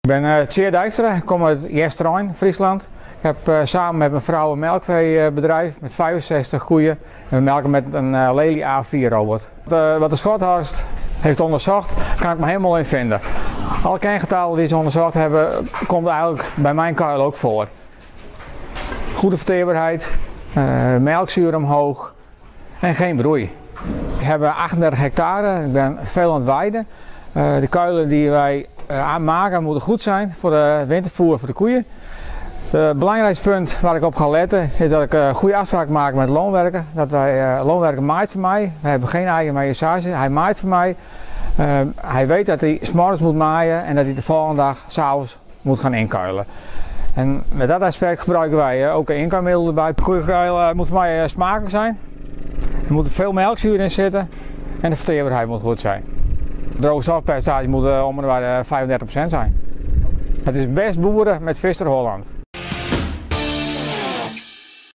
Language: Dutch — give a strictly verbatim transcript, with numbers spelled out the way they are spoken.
Ik ben uh, Tjeerd Dijkstra, ik kom uit Jesterijn, Friesland. Ik heb uh, samen met mijn vrouw een melkveebedrijf met vijfenzestig koeien en we melken met een uh, Lely A vier robot. Uh, wat de Schothorst heeft onderzocht, kan ik me helemaal in vinden. Alle kengetallen die ze onderzocht hebben, komt eigenlijk bij mijn kuil ook voor. Goede verteerbaarheid, uh, melkzuur omhoog en geen broei. We hebben achtendertig hectare, ik ben veel aan het weiden. Uh, de kuilen die wij uh, aanmaken moeten goed zijn voor de wintervoer voor de koeien. Het belangrijkste punt waar ik op ga letten is dat ik een goede afspraak maak met de loonwerker. Dat wij, uh, loonwerker maait voor mij. We hebben geen eigen maaiensage. Hij maait voor mij. Uh, hij weet dat hij 's morgens moet maaien en dat hij de volgende dag 's avonds moet gaan inkuilen. En met dat aspect gebruiken wij uh, ook een inkuilmiddel erbij. Koeienkuil uh, moet voor mij uh, smakelijk zijn. Er moet veel melkzuur in zitten en de verteerbaarheid moet goed zijn. Het droogstofpercentage moet uh, om en bij de vijfendertig procent zijn. Het is best boeren met Visser Holland.